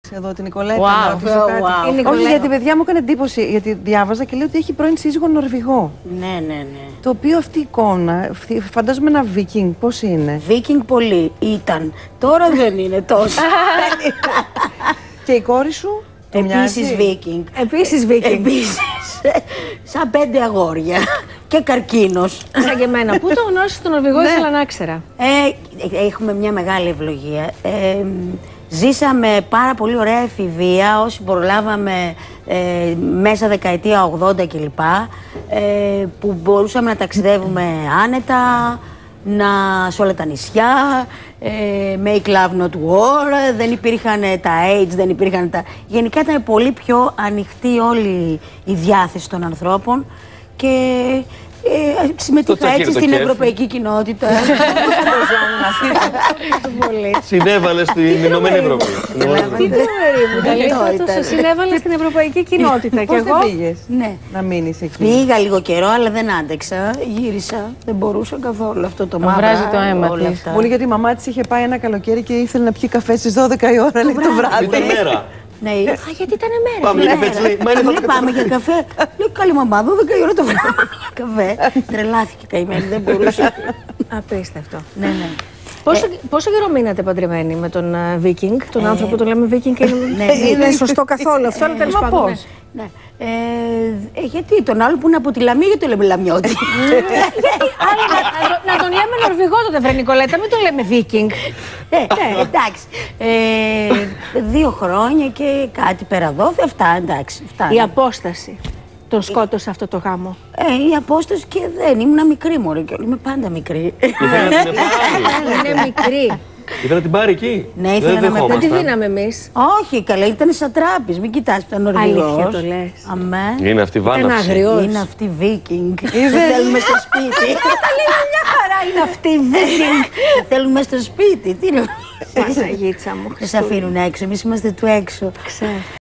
Εδώ την Νικολέτα. Να ρωτήσω κάτι. Όχι, γιατί παιδιά μου έκανε εντύπωση. Γιατί διάβαζα και λέει ότι έχει πρώην σύζυγο Νορβηγό. Ναι. Το οποίο αυτή η εικόνα, φαντάζομαι ένα Βίκινγκ, πώς είναι. Βίκινγκ πολύ ήταν. Τώρα δεν είναι τόσο. Και η κόρη σου. Επίσης Βίκινγκ. Επίσης Βίκινγκ. Σαν 5 αγόρια. Και καρκίνος. Σαν και εμένα. Πού το γνώρισες τον Νορβηγό, ήθελα να ήξερα. Έχουμε μια μεγάλη ευλογία. Ζήσαμε πάρα πολύ ωραία εφηβεία, όσοι προλάβαμε μέσα δεκαετία 80 κλπ. Που μπορούσαμε να ταξιδεύουμε άνετα, σε όλα τα νησιά, make love not war, δεν υπήρχαν τα AIDS, δεν υπήρχαν τα... Γενικά ήταν πολύ πιο ανοιχτή όλη η διάθεση των ανθρώπων και συμμετείχα έτσι στην ευρωπαϊκή κοινότητα. Συνέβαλε στην Ηνωμένη Ευρώπη. Τι τρομερή μου, καλή. Συνέβαλε στην ευρωπαϊκή κοινότητα. Πώς δεν πήγες να μείνεις εκεί? Πήγα λίγο καιρό, αλλά δεν άντεξα. Γύρισα. Δεν μπορούσα καθόλου αυτό το μαύρο. Βράζει το αίμα της. Μου λέει γιατί η μαμά της είχε πάει ένα καλοκαίρι και ήθελε να πιει καφέ στις 12 η ώρα το βράδυ. Ήταν μέρα. Ναι, γιατί ήταν μέρα. Πάμε για καφέ, λέει. Πάμε για καφέ. Λέει, καλή μαμά, 12 η ώρα το βράδυ. Καφέ. Τρελάθηκε καημένη, δεν μπορούσε. Απίστευτο. Ναι. Πόσο καιρό μείνατε παντρεμένοι με τον Βίκινγκ, τον άνθρωπο που τον λέμε Βίκινγκ και είναι σωστό καθόλου αυτό, αλλά τέλος πάντων. Γιατί τον άλλο που είναι από τη Λαμία, γιατί το λέμε Λαμιώτη. Να τον λέμε Νορβηγό τότε, βρε Νικολέτα, μην τον λέμε Βίκινγκ. Εντάξει. 2 χρόνια και κάτι πέρα εδώ, αυτά εντάξει. Η απόσταση τον σκότωσε αυτό το γάμο. Η απόσταση και δεν ήμουν μικρή μωρέ και είμαι πάντα μικρή. Είναι μικρή. Ήθελα να την πάρει εκεί. Ναι, ήθελα να με Δεν τη δίναμε εμείς. Όχι, καλά, ήταν σαν τράπης. Μην κοιτάς που ήταν Νορβηγός. Αλήθεια το λες. Αμέ. Είναι αυτή η βάναυση. Είναι αυτή Βίκινγκ. Θέλουμε στο σπίτι. Μια χαρά είναι αυτή Βίκινγκ. Θέλουμε στο σπίτι. Τι είναι. Παναγίτσα μου. Δεν σε αφήνουν έξω. Εμείς είμαστε του έξω. Ξέρω.